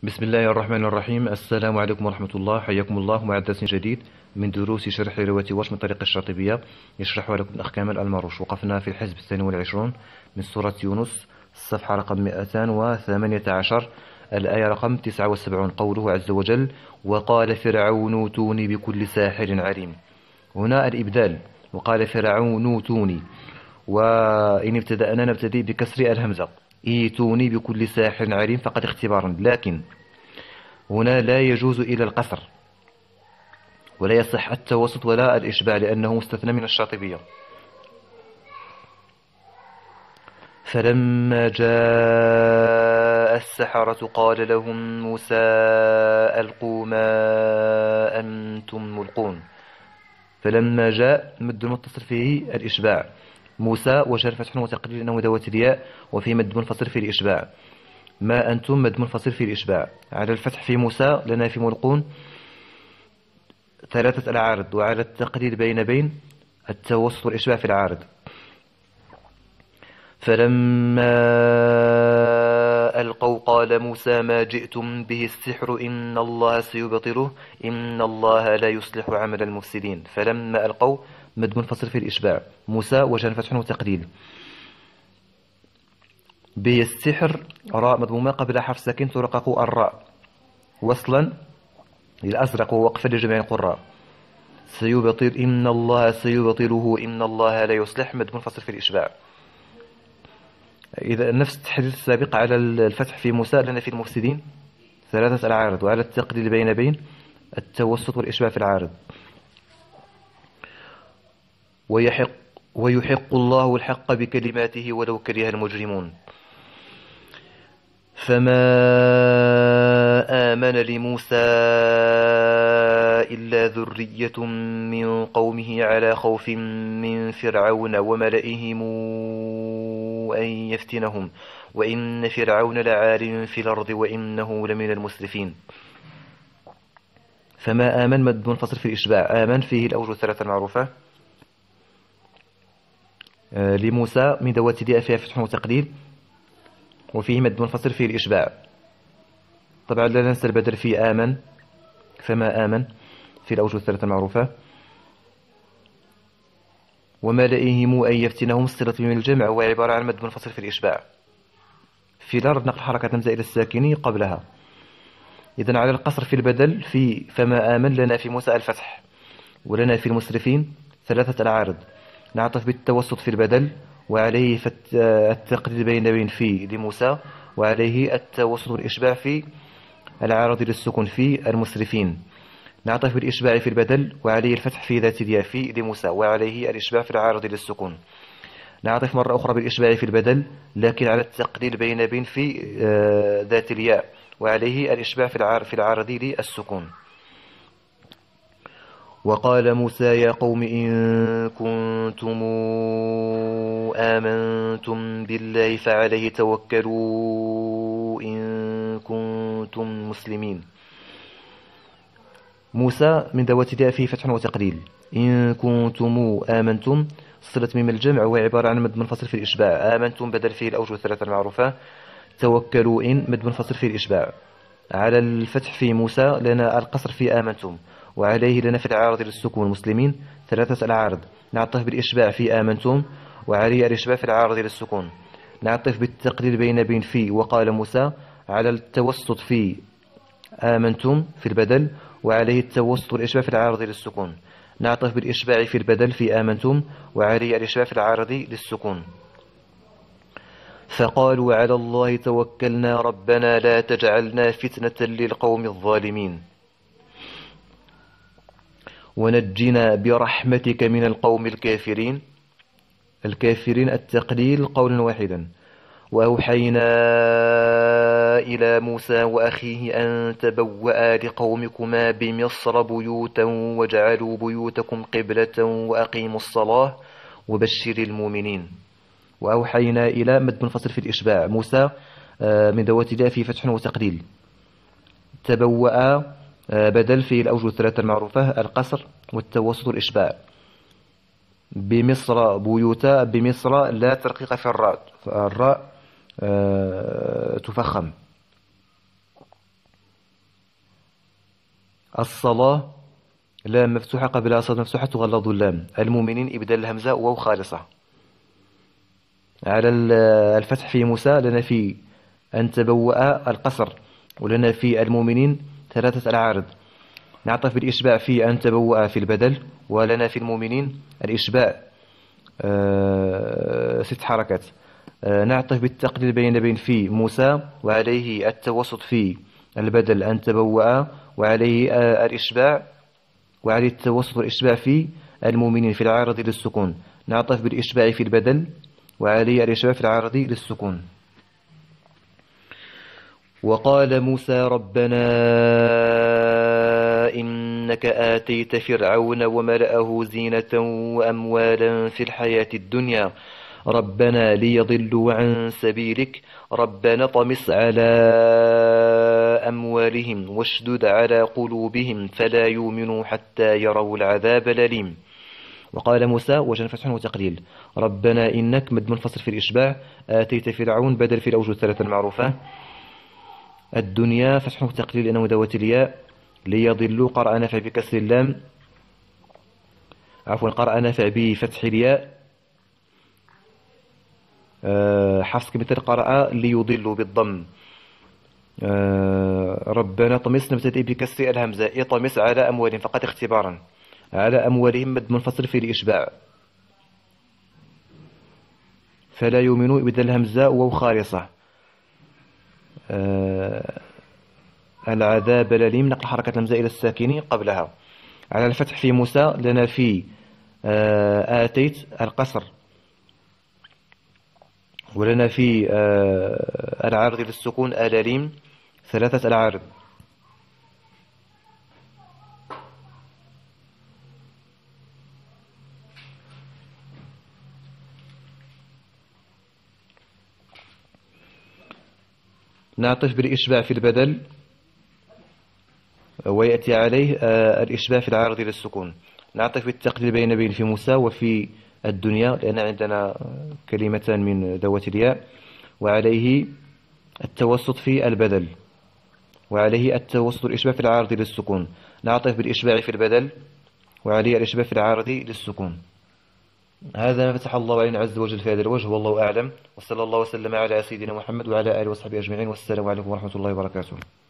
بسم الله الرحمن الرحيم. السلام عليكم ورحمة الله، حياكم الله مع درس جديد من دروس شرح رواية ورش من طريق الشاطبية. يشرح لكم الأخ كامل المروش. وقفنا في الحزب 22 من سورة يونس، الصفحة رقم 218، الآية رقم 79. قوله عز وجل: وقال فرعون اوتوني بكل ساحر عليم. هنا الإبدال، وقال فرعون اوتوني، وإن ابتدأنا نبتدي بكسر الهمزة، ايتوني بكل ساحر عليم فقط اختبارا، لكن هنا لا يجوز إلى القصر، ولا يصح التوسط ولا الإشباع لأنه مستثنى من الشاطبية. فلما جاء السحرة قال لهم موسى ألقوا ما أنتم ملقون. فلما جاء مد متصل فيه الإشباع، موسى وجر فتح وتقليل أنه ذوات الياء، وفي مد منفصل فيه الإشباع. ما أنتم مد منفصل فيه الإشباع. على الفتح في موسى لنا في ملقون 3 العارض، وعلى التقليل بين التوسط والإشباع في العارض. فلما ألقوا قال موسى ما جئتم به السحر إن الله سيبطله إن الله لا يصلح عمل المفسدين. فلما ألقوا مد منفصل في الإشباع، موسى وجر فتح وتقليل. به السحر راء مضمومة قبل حرف ساكن ترقق الراء وصلا للأزرق ووقفا لجميع القراء. سيبطل إن الله سيبطله إن الله لا يصلح مد منفصل في الإشباع. إذا نفس التحديث السابق على الفتح في موسى لنا في المفسدين 3 العارض، وعلى التقليل بين التوسط والإشباع في العارض. ويحق الله الحق بكلماته ولو كره المجرمون. فما آمن لموسى إلا ذرية من قومه على خوف من فرعون وملئهم أن يفتنهم وإن فرعون لعال في الأرض وإنه لمن المسرفين. فما آمن مد منفصل في الإشباع. آمن فيه الأوجه 3 المعروفة. لموسى من ذوات الياء فيها فتح وتقليل، وفيه مد منفصل فيه الإشباع. طبعا لا ننسى البدل في آمن. فما آمن في الأوجه 3 المعروفة. وملئهم أن يفتنهم الصلة من الجمع، وعبارة عن مد منفصل في الإشباع. في الأرض نقل حركة همزة إلى الساكن قبلها. إذن على القصر في البدل في فما آمن لنا في موسى الفتح، ولنا في المسرفين 3 العارض. نعطف بالتوسط في البدل، وعليه التقليل بين في لموسى، وعليه التوسط والإشباع في العارض للسكون في المسرفين. نعطف بالإشباع في البدل، وعليه الفتح في ذات الياء في لموسى، وعليه الإشباع في العارض للسكون. نعطف مرة أخرى بالإشباع في البدل، لكن على التقليل بين في ذات الياء، وعليه الإشباع في العارض للسكون. وقال موسى يا قوم إن كنتم آمنتم بالله فعليه توكلوا إن كنتم مسلمين. موسى من ذوات الياء فيه فتح وتقليل. إن كنتم آمنتم صلة ميم الجمع، وعبارة عن مد منفصل في الإشباع. آمنتم بدل فيه الأوجه 3 المعروفة. توكلوا إن مد منفصل في الإشباع. على الفتح في موسى لنا القصر في آمنتم، وعليه لنا في العارض للسكون مسلمين 3 العارض. نعطف بالإشباع في آمنتم، وعليه الإشباع في العارض للسكون. نعطف بالتقليل بين في وقال موسى على التوسط في آمنتم في البدل، وعليه التوسط والإشباع في العارض للسكون. نعطف بالإشباع في البدل في آمنتم، وعليه الإشباع في العارض للسكون. فقالوا على الله توكلنا ربنا لا تجعلنا فتنة للقوم الظالمين ونجنا برحمتك من القوم الكافرين. الكافرين التقليل قولا واحدا. وأوحينا إلى موسى وأخيه أن تبوأ لقومكما بمصر بيوتا وجعلوا بيوتكم قبلة وأقيموا الصلاة وبشر المؤمنين. وأوحينا إلى مد منفصل في الإشباع. موسى من ذوات الياء في فتح وتقليل. تبوأ بدل في الأوجه 3 المعروفة، القصر والتوسط والإشباع. بمصر بيوتا، بمصر لا ترقيق في الراء، الراء تفخم. الصلاة لام مفتوحة قبلها صاد مفتوحة تغلظ اللام. المؤمنين إبدال الهمزة واو خالصة. على الفتح في موسى لنا في أن تبوأ القصر، ولنا في المؤمنين ثلاثة العارض. نعطف بالإشباع في أن تبوأ في البدل، ولنا في المؤمنين الإشباع 6 حركات. نعطف بالتقليل بين في موسى، وعليه التوسط في البدل أن تبوأ، وعليه الإشباع، وعليه التوسط والإشباع في المؤمنين في العارض للسكون. نعطف بالإشباع في البدل، وعليه الإشباع في العارض للسكون. وقال موسى ربنا إنك آتيت فرعون وملأه زينة وأموالا في الحياة الدنيا ربنا ليضلوا عن سبيلك ربنا طمس على أموالهم واشدد على قلوبهم فلا يؤمنوا حتى يروا العذاب الأليم. وقال موسى وجن فتح وتقليل ربنا إنك مد منفصل في الإشباع آتيت فرعون بدل في الأوجه الثلاثة المعروفة. الدنيا فتح وتقليل لأنه ذوات الياء. ليضلوا قرأ نافع بكسر اللام، عفوا قرأ نافع بفتح الياء. حفص كمثل قرأ ليضلوا بالضم. ربنا طمس نبتدئ بكسر الهمزة اطمس على أموالهم فقط اختبارا. على أموالهم مد منفصل في الإشباع. فلا يؤمنوا بدل الهمزة واو خالصة. العذاب الأليم نقل حركة الهمزة إلى الساكن قبلها. على الفتح في موسى لنا في آتيت القصر، ولنا في العارض للسكون الأليم 3 العارض. نعطف بالإشباع في البدل، ويأتي عليه الإشباع في العارض للسكون. نعطف بالتقليل بين في موسى وفي الدنيا لأن عندنا كلمتان من ذوات الياء، وعليه التوسط في البدل، وعليه التوسط الإشباع في العارض للسكون. نعطف بالإشباع في البدل، وعليه الإشباع في العارض للسكون. هذا ما فتح الله علينا عز وجل في هذا الوجه، والله أعلم، وصلى الله وسلم على سيدنا محمد وعلى آله وصحبه أجمعين، والسلام عليكم ورحمة الله وبركاته.